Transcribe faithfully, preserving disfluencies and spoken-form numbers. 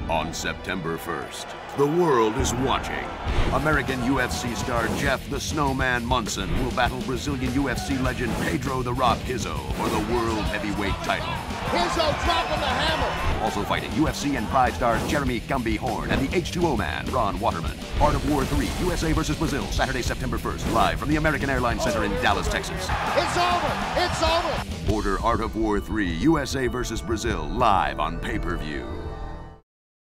On September first, the world is watching. American U F C star Jeff the Snowman Munson will battle Brazilian U F C legend Pedro the Rock Rizzo for the world heavyweight title. Rizzo dropping the hammer. Also fighting U F C and Pride stars Jeremy Gumby Horn and the H two O man, Ron Waterman. Art of War three, U S A versus Brazil, Saturday, September first, live from the American Airlines Center in Dallas, Texas. It's over. It's over. Order Art of War three, U S A versus Brazil, live on pay-per-view.